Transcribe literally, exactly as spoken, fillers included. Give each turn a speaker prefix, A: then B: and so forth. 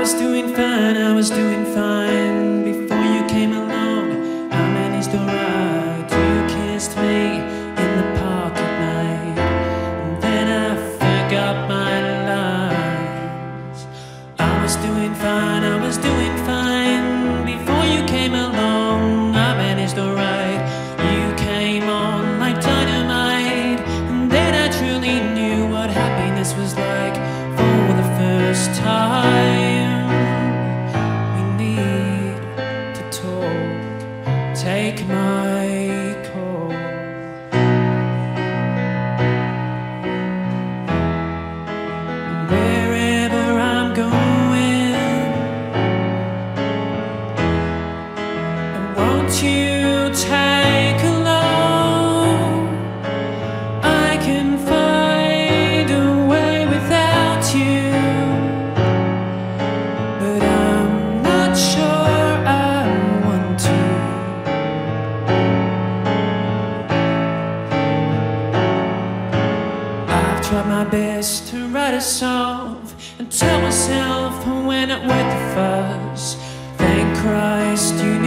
A: was doing fine, I was doing fine before you came along. I managed to ride. You kissed me in the park at night, and then I forgot my lines. I was doing fine, I was doing fine before you came along. I managed to ride. You came on like dynamite, and then I truly knew what happiness was like for the first time. We need to talk. Take my call. Wherever I'm going, won't you take along? I can find a way without you, but I'm not sure I want to. I've tried my best to write a song and tell myself when I'm with the fuss. Thank Christ you